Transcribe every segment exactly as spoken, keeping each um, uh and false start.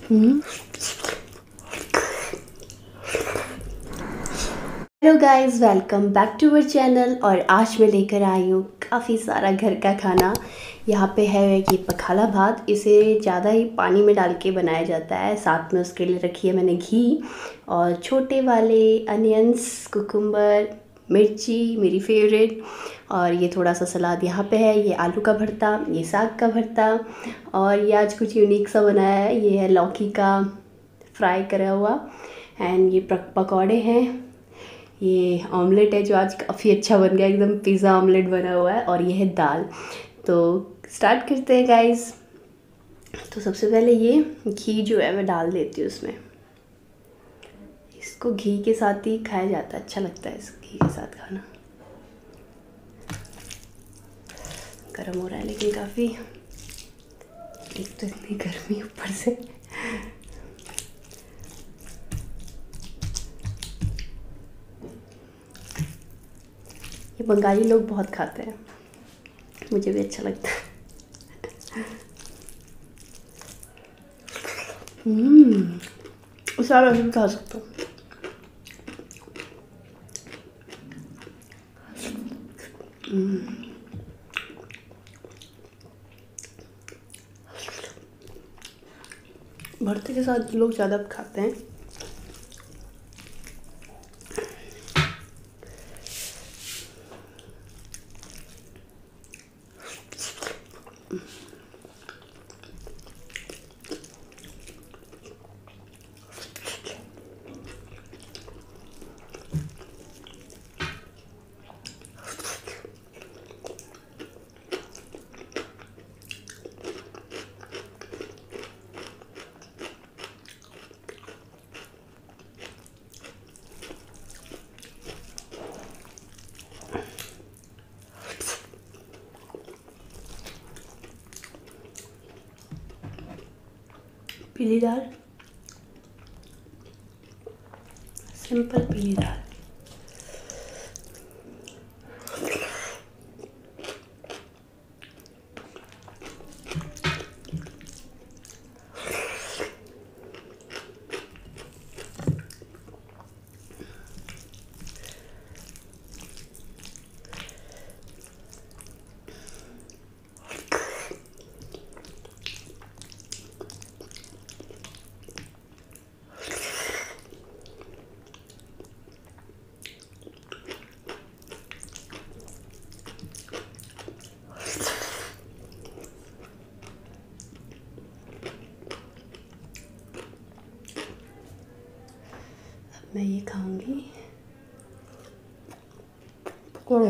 Hello guys, welcome back to our channel. और आज मैं लेकर आई हूँ काफ़ी सारा घर का खाना। यहाँ पे है ये पखाला भात। इसे ज़्यादा ही पानी में डाल के बनाया जाता है। साथ में उसके लिए रखी है मैंने घी और छोटे वाले अनियंस, कुकुम्बर, मिर्ची मेरी फेवरेट। और ये थोड़ा सा सलाद यहाँ पे है। ये आलू का भरता, ये साग का भरता। और ये आज कुछ यूनिक सा बनाया है। ये है लौकी का फ्राई करा हुआ। एंड ये पकौड़े हैं। ये ऑमलेट है जो आज काफ़ी अच्छा बन गया, एकदम पिज़्ज़ा ऑमलेट बना हुआ है। और ये है दाल। तो स्टार्ट करते हैं गाइस। तो सबसे पहले ये घी जो है मैं डाल देती हूँ उसमें। इसको घी के साथ ही खाया जाता है, अच्छा लगता है इस घी के साथ खाना। गर्म हो रहा है लेकिन काफ़ी, एक तो इतनी गर्मी ऊपर से। ये बंगाली लोग बहुत खाते हैं, मुझे भी अच्छा लगता है। हम्म, उस सारा भी खा सकता हूँ। भरते के साथ लोग ज़्यादा खाते हैं। पीली दाल, सिंपल पीली दाल। मैं ये खाऊंगी पकौड़े।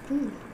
हम्म।